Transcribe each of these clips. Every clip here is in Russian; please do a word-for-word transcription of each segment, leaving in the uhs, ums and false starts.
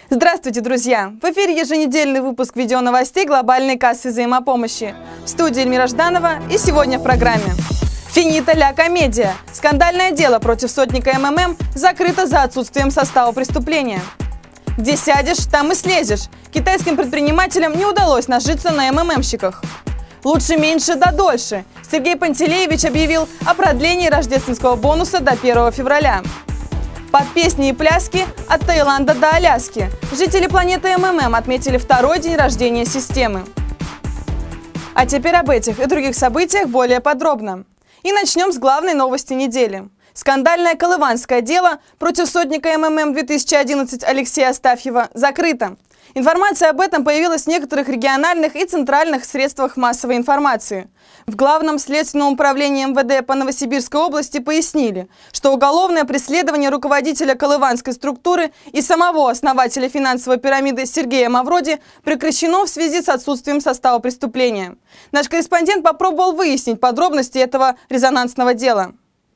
Здравствуйте, друзья! В эфире еженедельный выпуск видеоновостей глобальной кассы взаимопомощи. В студии Эльмира Жданова и сегодня в программе. Финита ля комедия. Скандальное дело против сотника эм эм эм закрыто за отсутствием состава преступления. Где сядешь, там и слезешь. Китайским предпринимателям не удалось нажиться на эм эм эмщиках. Лучше меньше да дольше. Сергей Пантелеевич объявил о продлении рождественского бонуса до первого февраля. Под песни и пляски от Таиланда до Аляски. Жители планеты эм эм эм отметили второй день рождения системы. А теперь об этих и других событиях более подробно. И начнем с главной новости недели. Скандальное колыванское дело против сотника эм эм эм две тысячи одиннадцать Алексея Астафьева закрыто. Информация об этом появилась в некоторых региональных и центральных средствах массовой информации. В Главном следственном управлении эм вэ дэ по Новосибирской области пояснили, что уголовное преследование руководителя колыванской структуры и самого основателя финансовой пирамиды Сергея Мавроди прекращено в связи с отсутствием состава преступления. Наш корреспондент попробовал выяснить подробности этого резонансного дела.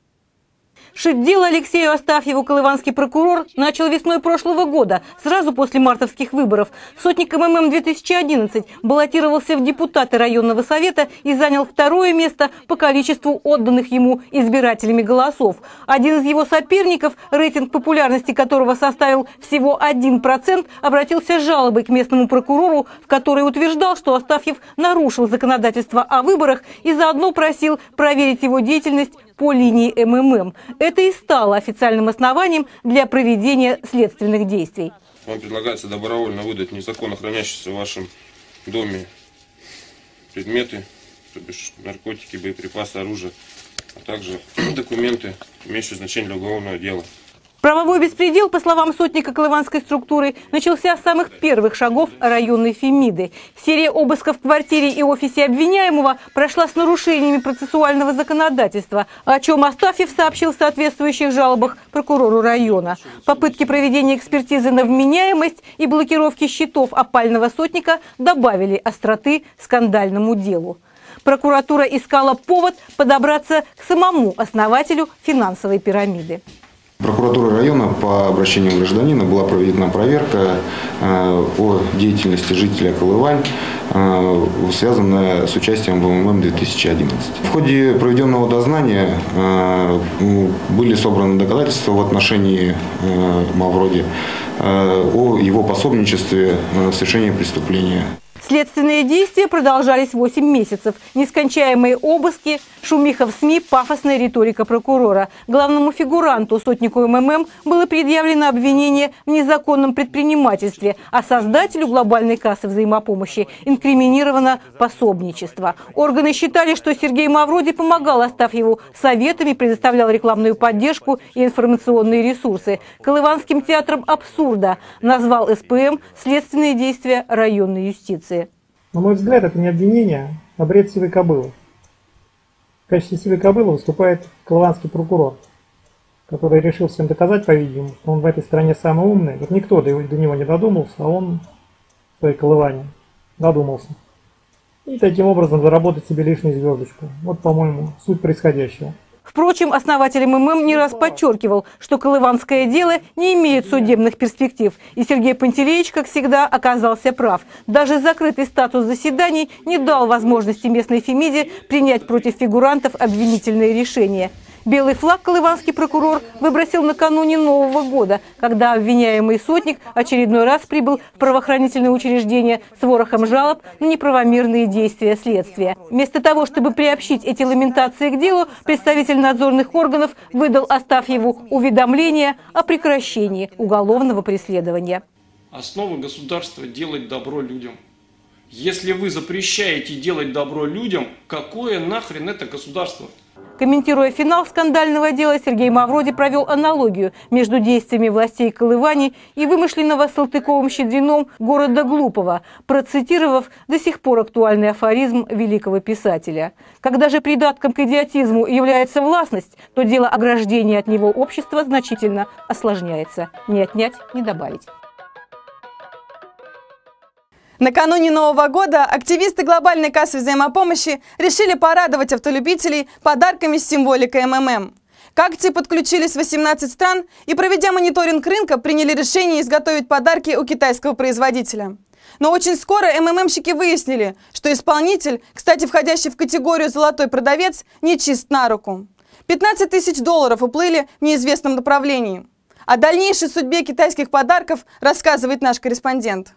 Шить дело Алексею Астафьеву колыванский прокурор начал весной прошлого года, сразу после мартовских выборов. Сотник эм эм эм две тысячи одиннадцать баллотировался в депутаты районного совета и занял второе место по количеству отданных ему избирателями голосов. Один из его соперников, рейтинг популярности которого составил всего один процент, обратился с жалобой к местному прокурору, в которой утверждал, что Астафьев нарушил законодательство о выборах и заодно просил проверить его деятельность по линии эм эм эм. Это и стало официальным основанием для проведения следственных действий. Вам предлагается добровольно выдать незаконно хранящиеся в вашем доме предметы, то бишь наркотики, боеприпасы, оружие, а также документы, имеющие значение для уголовного дела. Правовой беспредел, по словам сотника колыванской структуры, начался с самых первых шагов районной Фемиды. Серия обысков в квартире и офисе обвиняемого прошла с нарушениями процессуального законодательства, о чем Астафьев сообщил в соответствующих жалобах прокурору района. Попытки проведения экспертизы на вменяемость и блокировки счетов опального сотника добавили остроты скандальному делу. Прокуратура искала повод подобраться к самому основателю финансовой пирамиды. Прокуратурой района по обращению гражданина была проведена проверка э, о деятельности жителя Колывань, э, связанная с участием в эм эм эм две тысячи одиннадцать. В ходе проведенного дознания э, были собраны доказательства в отношении э, Мавроди э, о его пособничестве в совершении преступления. Следственные действия продолжались восемь месяцев. Нескончаемые обыски, шумиха в СМИ, пафосная риторика прокурора. Главному фигуранту, сотнику эм эм эм, было предъявлено обвинение в незаконном предпринимательстве, а создателю глобальной кассы взаимопомощи инкриминировано пособничество. Органы считали, что Сергей Мавроди помогал Астафьеву советами, предоставлял рекламную поддержку и информационные ресурсы. Колыванским театром абсурда назвал эс пэ эм следственные действия районной юстиции. На мой взгляд, это не обвинение, а бред сивой кобылы. В качестве сивой кобылы выступает колыванский прокурор, который решил всем доказать, по-видимому, что он в этой стране самый умный. Вот никто до него не додумался, а он в своей Колыване додумался. И таким образом заработать себе лишнюю звездочку. Вот, по-моему, суть происходящего. Впрочем, основатель эм эм эм не раз подчеркивал, что колыванское дело не имеет судебных перспектив. И Сергей Пантелеевич, как всегда, оказался прав. Даже закрытый статус заседаний не дал возможности местной Фемиде принять против фигурантов обвинительное решение. Белый флаг колыванский прокурор выбросил накануне Нового года, когда обвиняемый сотник очередной раз прибыл в правоохранительное учреждение с ворохом жалоб на неправомерные действия следствия. Вместо того, чтобы приобщить эти ламентации к делу, представитель надзорных органов выдал Астафьеву уведомление о прекращении уголовного преследования. Основа государства – делать добро людям. Если вы запрещаете делать добро людям, какое нахрен это государство? Комментируя финал скандального дела, Сергей Мавроди провел аналогию между действиями властей Колывани и вымышленного Салтыковым-Щедрином города Глупого, процитировав до сих пор актуальный афоризм великого писателя. Когда же придатком к идиотизму является властность, то дело ограждения от него общества значительно осложняется. Не отнять, не добавить. Накануне Нового года активисты глобальной кассы взаимопомощи решили порадовать автолюбителей подарками с символикой эм эм эм. К акции подключились восемнадцать стран и, проведя мониторинг рынка, приняли решение изготовить подарки у китайского производителя. Но очень скоро эм эм эм-щики выяснили, что исполнитель, кстати, входящий в категорию «золотой продавец», не чист на руку. пятнадцать тысяч долларов уплыли в неизвестном направлении. О дальнейшей судьбе китайских подарков рассказывает наш корреспондент.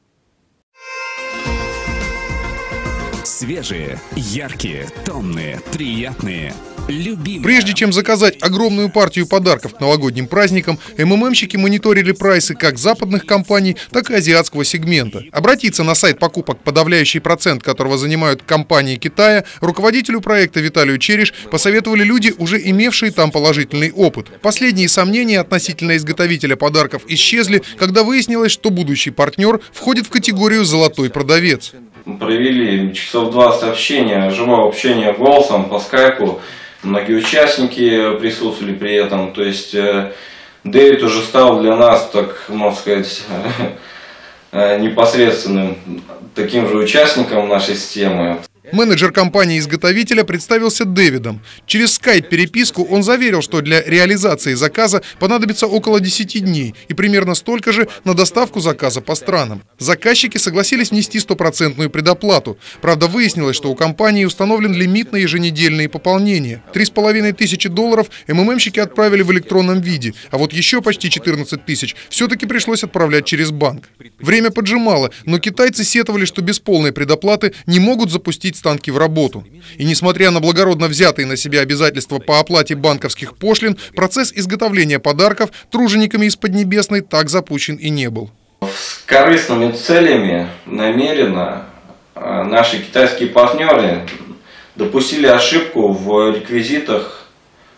Свежие, яркие, томные, приятные, любимые. Прежде чем заказать огромную партию подарков к новогодним праздникам, эм эм эм-щики мониторили прайсы как западных компаний, так и азиатского сегмента. Обратиться на сайт покупок, подавляющий процент которого занимают компании Китая, руководителю проекта Виталию Чериш посоветовали люди, уже имевшие там положительный опыт. Последние сомнения относительно изготовителя подарков исчезли, когда выяснилось, что будущий партнер входит в категорию «золотой продавец». Мы провели часов двадцать общения, живого общения голосом по скайпу. Многие участники присутствовали при этом. То есть э, Дэвид уже стал для нас, так можно сказать, э, непосредственным таким же участником нашей системы. Менеджер компании-изготовителя представился Дэвидом. Через скайп-переписку он заверил, что для реализации заказа понадобится около десяти дней и примерно столько же на доставку заказа по странам. Заказчики согласились внести стопроцентную предоплату. Правда, выяснилось, что у компании установлен лимит на еженедельные пополнения. Три с половиной тысячи долларов эм эм эм-щики отправили в электронном виде, а вот еще почти четырнадцать тысяч все-таки пришлось отправлять через банк. Время поджимало, но китайцы сетовали, что без полной предоплаты не могут запустить станки в работу. И несмотря на благородно взятые на себя обязательства по оплате банковских пошлин, процесс изготовления подарков тружениками из Поднебесной так запущен и не был. С корыстными целями намеренно наши китайские партнеры допустили ошибку в реквизитах,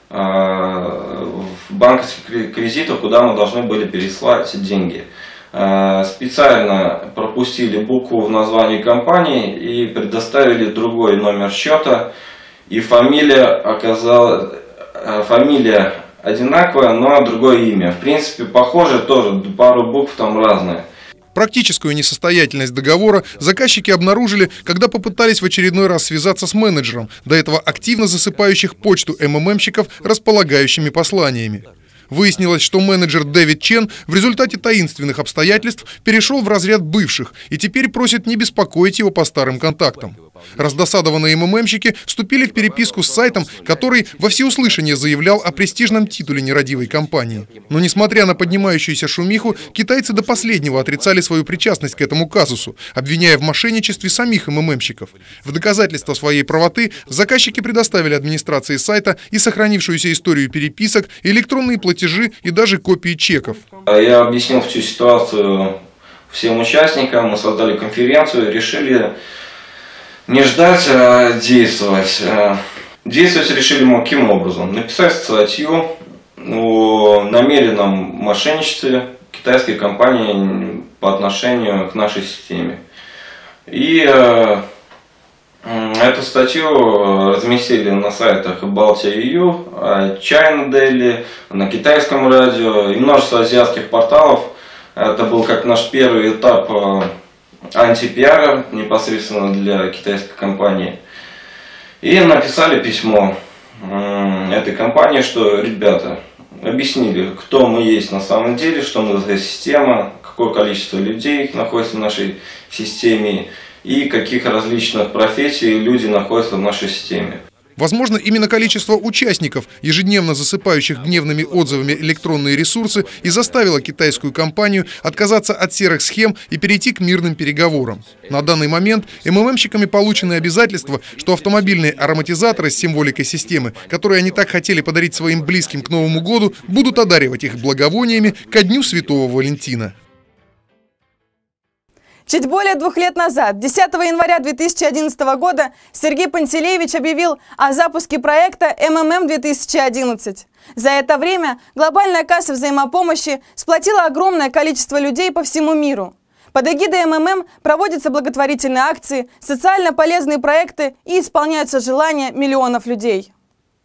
в банковских реквизитах, куда мы должны были переслать деньги. Специально пропустили букву в названии компании и предоставили другой номер счета, и фамилия оказалась, фамилия одинаковая, но другое имя. В принципе, похоже тоже, пару букв там разные. Практическую несостоятельность договора заказчики обнаружили, когда попытались в очередной раз связаться с менеджером, до этого активно засыпающих почту эм эм эм-щиков располагающими посланиями. Выяснилось, что менеджер Дэвид Чен в результате таинственных обстоятельств перешел в разряд бывших и теперь просит не беспокоить его по старым контактам. Раздосадованные эм эм эм-щики вступили в переписку с сайтом, который во всеуслышание заявлял о престижном титуле нерадивой компании. Но несмотря на поднимающуюся шумиху, китайцы до последнего отрицали свою причастность к этому казусу, обвиняя в мошенничестве самих эм эм эм-щиков. В доказательство своей правоты заказчики предоставили администрации сайта и сохранившуюся историю переписок, электронные платежи и даже копии чеков. Я объяснил всю ситуацию всем участникам, мы создали конференцию, решили не ждать, а действовать. Действовать решили мы каким образом? Написать статью о намеренном мошенничестве китайской компании по отношению к нашей системе. И э, эту статью разместили на сайтах Балтия точка и ю, China Daily, на китайском радио и множество азиатских порталов. Это был как наш первый этап антипиара непосредственно для китайской компании. И написали письмо этой компании, что, ребята, объяснили, кто мы есть на самом деле, что мы за система, какое количество людей находится в нашей системе и каких различных профессий люди находятся в нашей системе. Возможно, именно количество участников, ежедневно засыпающих гневными отзывами электронные ресурсы, и заставило китайскую компанию отказаться от серых схем и перейти к мирным переговорам. На данный момент эм эм эм-щиками получены обязательства, что автомобильные ароматизаторы с символикой системы, которые они так хотели подарить своим близким к Новому году, будут одаривать их благовониями ко Дню Святого Валентина. Чуть более двух лет назад, десятого января две тысячи одиннадцатого года, Сергей Пантелеевич объявил о запуске проекта эм эм эм две тысячи одиннадцать. За это время глобальная касса взаимопомощи сплотила огромное количество людей по всему миру. Под эгидой эм эм эм проводятся благотворительные акции, социально полезные проекты и исполняются желания миллионов людей.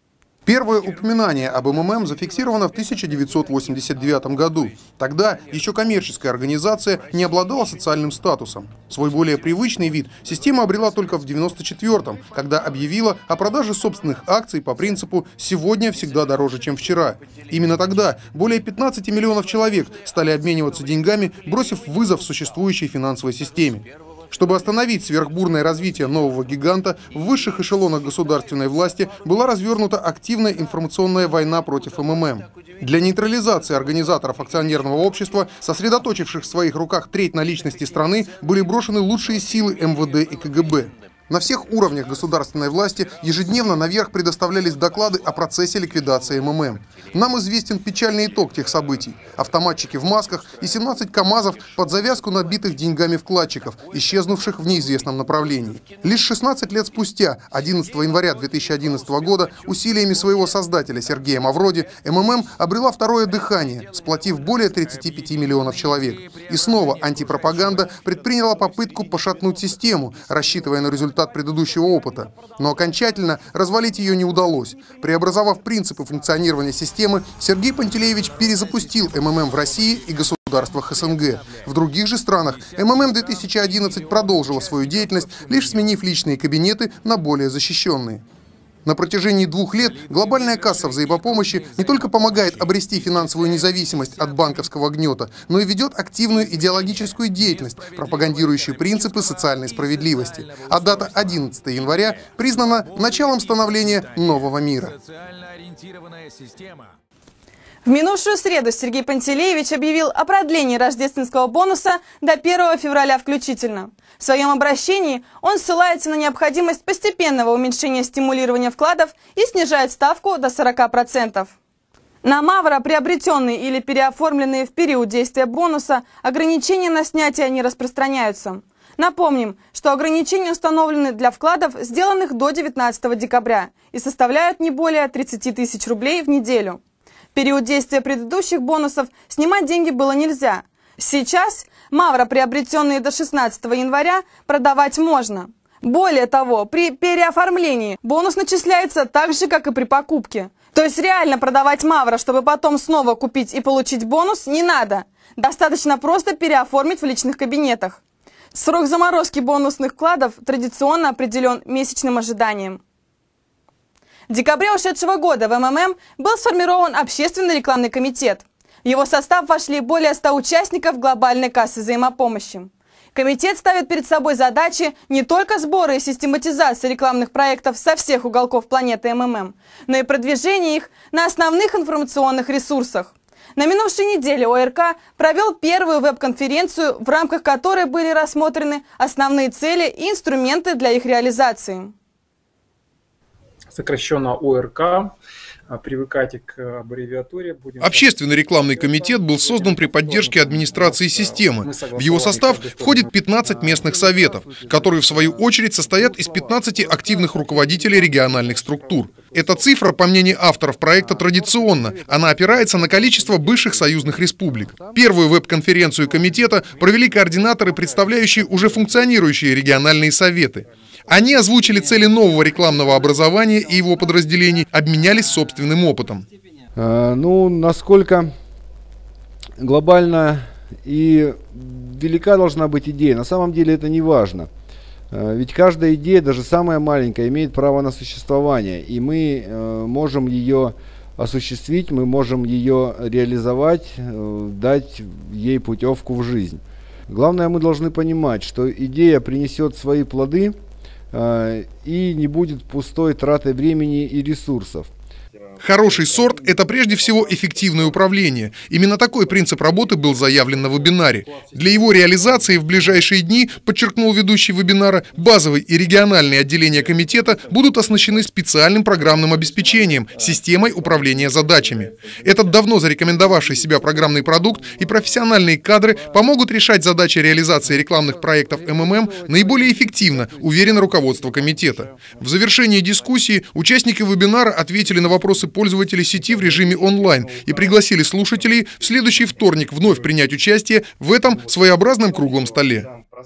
Первое упоминание об МММ зафиксировано в тысяча девятьсот восемьдесят девятом году. Тогда еще коммерческая организация не обладала социальным статусом. Свой более привычный вид система обрела только в девяносто четвёртом, когда объявила о продаже собственных акций по принципу «сегодня всегда дороже, чем вчера». Именно тогда более пятнадцати миллионов человек стали обмениваться деньгами, бросив вызов существующей финансовой системе. Чтобы остановить сверхбурное развитие нового гиганта, в высших эшелонах государственной власти была развернута активная информационная война против МММ. Для нейтрализации организаторов акционерного общества, сосредоточивших в своих руках треть наличности страны, были брошены лучшие силы эм вэ дэ и ка гэ бэ. На всех уровнях государственной власти ежедневно наверх предоставлялись доклады о процессе ликвидации МММ. Нам известен печальный итог тех событий. Автоматчики в масках и семнадцать КАМАЗов под завязку набитых деньгами вкладчиков, исчезнувших в неизвестном направлении. Лишь шестнадцать лет спустя, одиннадцатого января две тысячи одиннадцатого года, усилиями своего создателя Сергея Мавроди, МММ обрела второе дыхание, сплотив более тридцати пяти миллионов человек. И снова антипропаганда предприняла попытку пошатнуть систему, рассчитывая на результат предыдущего опыта. Но окончательно развалить ее не удалось. Преобразовав принципы функционирования системы, Сергей Пантелеевич перезапустил МММ в России и государствах эс эн гэ. В других же странах МММ две тысячи одиннадцать продолжила свою деятельность, лишь сменив личные кабинеты на более защищенные. На протяжении двух лет глобальная касса взаимопомощи не только помогает обрести финансовую независимость от банковского гнета, но и ведет активную идеологическую деятельность, пропагандирующую принципы социальной справедливости. А дата одиннадцатого января признана началом становления нового мира. В минувшую среду Сергей Пантелеевич объявил о продлении рождественского бонуса до первого февраля включительно. В своем обращении он ссылается на необходимость постепенного уменьшения стимулирования вкладов и снижает ставку до сорока процентов. На Мавро, приобретенные или переоформленные в период действия бонуса, ограничения на снятие не распространяются. Напомним, что ограничения установлены для вкладов, сделанных до девятнадцатого декабря, и составляют не более тридцати тысяч рублей в неделю. В период действия предыдущих бонусов снимать деньги было нельзя. Сейчас Мавро, приобретенные до шестнадцатого января, продавать можно. Более того, при переоформлении бонус начисляется так же, как и при покупке. То есть реально продавать Мавро, чтобы потом снова купить и получить бонус, не надо. Достаточно просто переоформить в личных кабинетах. Срок заморозки бонусных вкладов традиционно определен месячным ожиданием. В декабре ушедшего года в МММ был сформирован общественный рекламный комитет. В его состав вошли более ста участников глобальной кассы взаимопомощи. Комитет ставит перед собой задачи не только сбора и систематизации рекламных проектов со всех уголков планеты МММ, но и продвижение их на основных информационных ресурсах. На минувшей неделе о эр ка провел первую веб-конференцию, в рамках которой были рассмотрены основные цели и инструменты для их реализации. Сокращенно о эр ка. Привыкайте к аббревиатуре. Будем... Общественный рекламный комитет был создан при поддержке администрации системы. В его состав входит пятнадцать местных советов, которые в свою очередь состоят из пятнадцати активных руководителей региональных структур. Эта цифра, по мнению авторов проекта, традиционна. Она опирается на количество бывших союзных республик. Первую веб-конференцию комитета провели координаторы, представляющие уже функционирующие региональные советы. Они озвучили цели нового рекламного образования и его подразделений, обменялись собственным опытом. Ну, насколько глобально и велика должна быть идея, на самом деле это не важно. Ведь каждая идея, даже самая маленькая, имеет право на существование, и мы можем ее осуществить, мы можем ее реализовать, дать ей путевку в жизнь. Главное, мы должны понимать, что идея принесет свои плоды и не будет пустой тратой времени и ресурсов. Хороший сорт – это прежде всего эффективное управление. Именно такой принцип работы был заявлен на вебинаре. Для его реализации в ближайшие дни, подчеркнул ведущий вебинара, базовые и региональные отделения комитета будут оснащены специальным программным обеспечением, системой управления задачами. Этот давно зарекомендовавший себя программный продукт и профессиональные кадры помогут решать задачи реализации рекламных проектов МММ наиболее эффективно, уверено руководство комитета. В завершении дискуссии участники вебинара ответили на вопросы пользователи сети в режиме онлайн и пригласили слушателей в следующий вторник вновь принять участие в этом своеобразном круглом столе.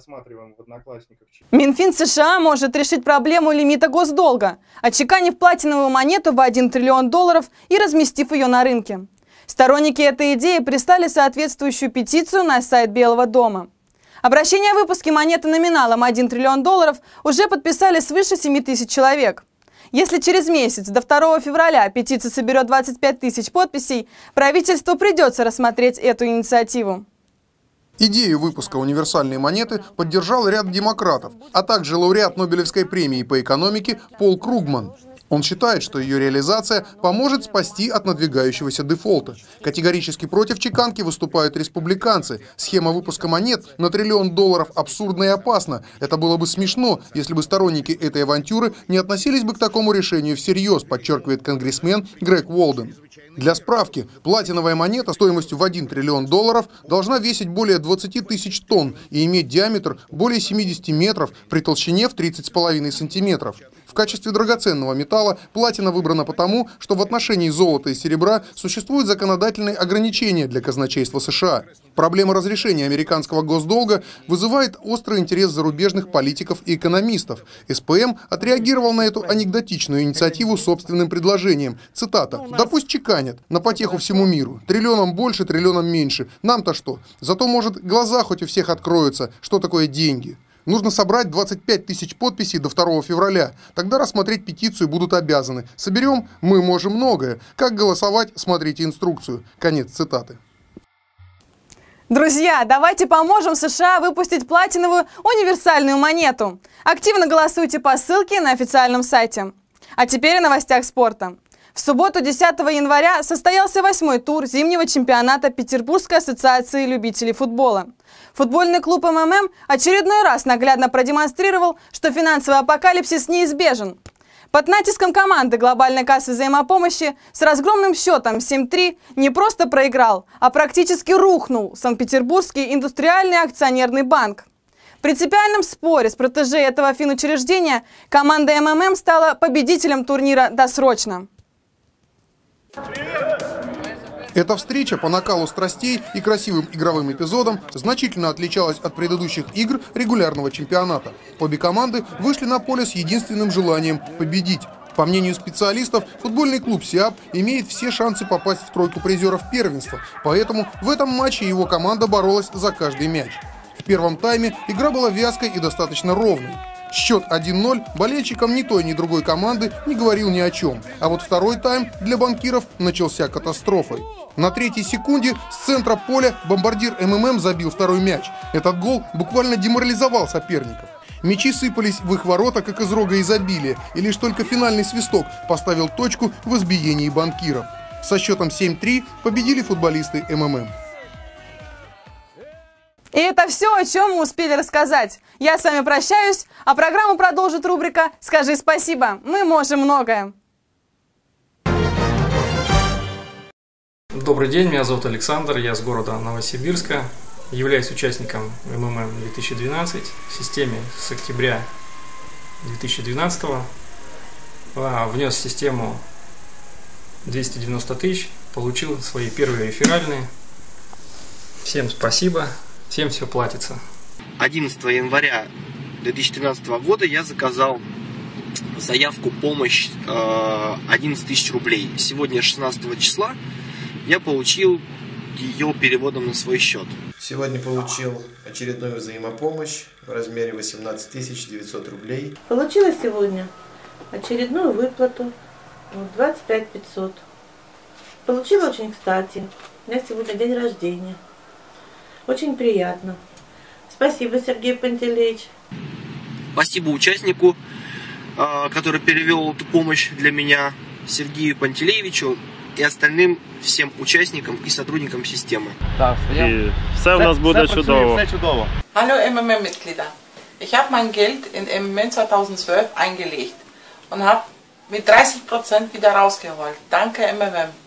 Минфин США может решить проблему лимита госдолга, отчеканив платиновую монету в один триллион долларов и разместив ее на рынке. Сторонники этой идеи прислали соответствующую петицию на сайт Белого дома. Обращение о выпуске монеты номиналом один триллион долларов уже подписали свыше семи тысяч человек. Если через месяц, до второго февраля, петиция соберет двадцать пять тысяч подписей, правительству придется рассмотреть эту инициативу. Идею выпуска универсальной монеты поддержал ряд демократов, а также лауреат Нобелевской премии по экономике Пол Кругман. Он считает, что ее реализация поможет спасти от надвигающегося дефолта. Категорически против чеканки выступают республиканцы. Схема выпуска монет на триллион долларов абсурдна и опасна. Это было бы смешно, если бы сторонники этой авантюры не относились бы к такому решению всерьез, подчеркивает конгрессмен Грег Уолден. Для справки, платиновая монета стоимостью в один триллион долларов должна весить более двадцати тысяч тонн и иметь диаметр более семидесяти метров при толщине в тридцать с половиной сантиметров. В качестве драгоценного металла платина выбрана потому, что в отношении золота и серебра существуют законодательные ограничения для казначейства США. Проблема разрешения американского госдолга вызывает острый интерес зарубежных политиков и экономистов. эс пэ эм отреагировал на эту анекдотичную инициативу собственным предложением. Цитата. «Да пусть чеканят. На потеху всему миру. Триллионом больше, триллионом меньше. Нам-то что? Зато, может, глаза хоть у всех откроются, что такое деньги». Нужно собрать двадцать пять тысяч подписей до второго февраля. Тогда рассмотреть петицию будут обязаны. Соберем, мы можем многое. Как голосовать, смотрите инструкцию. Конец цитаты. Друзья, давайте поможем США выпустить платиновую универсальную монету. Активно голосуйте по ссылке на официальном сайте. А теперь о новостях спорта. В субботу, десятого января, состоялся восьмой тур зимнего чемпионата Петербургской ассоциации любителей футбола. Футбольный клуб эм эм эм очередной раз наглядно продемонстрировал, что финансовый апокалипсис неизбежен. Под натиском команды глобальной кассы взаимопомощи с разгромным счетом семь три не просто проиграл, а практически рухнул Санкт-Петербургский индустриальный акционерный банк. В принципиальном споре с протеже этого финучреждения команда эм эм эм стала победителем турнира досрочно. Эта встреча по накалу страстей и красивым игровым эпизодам значительно отличалась от предыдущих игр регулярного чемпионата. Обе команды вышли на поле с единственным желанием победить. По мнению специалистов, футбольный клуб «Сиап» имеет все шансы попасть в тройку призеров первенства, поэтому в этом матче его команда боролась за каждый мяч. В первом тайме игра была вязкой и достаточно ровной. Счет один ноль болельщикам ни той, ни другой команды не говорил ни о чем. А вот второй тайм для банкиров начался катастрофой. На третьей секунде с центра поля бомбардир эм эм эм забил второй мяч. Этот гол буквально деморализовал соперников. Мячи сыпались в их ворота, как из рога изобилия, и лишь только финальный свисток поставил точку в избиении банкиров. Со счетом семь три победили футболисты эм эм эм. И это все, о чем мы успели рассказать. Я с вами прощаюсь, а программу продолжит рубрика «Скажи спасибо». Мы можем многое. Добрый день, меня зовут Александр, я с города Новосибирска, являюсь участником эм эм эм две тысячи двенадцать в системе с октября две тысячи двенадцатого. Внес в систему двести девяносто тысяч, получил свои первые реферальные. Всем спасибо. Всем все платится. одиннадцатого января две тысячи тринадцатого года я заказал заявку помощь одиннадцать тысяч рублей. Сегодня шестнадцатого числа я получил ее переводом на свой счет. Сегодня получил очередную взаимопомощь в размере восемнадцать тысяч девятьсот рублей. Получила сегодня очередную выплату двадцать пять тысяч пятьсот. Получила очень кстати. У меня сегодня день рождения. Очень приятно. Спасибо, Сергей Пантелеич. Спасибо участнику, который перевел эту помощь для меня, Сергею Пантелеевичу, и остальным всем участникам и сотрудникам системы. Так, и все у нас буде чудово. Hallo эм эм эм-Mitglieder. Ich habe mein Geld in эм эм эм zweitausendzwölf eingelegt und habe mit dreißig Prozent wieder rausgeholt. Danke эм эм эм.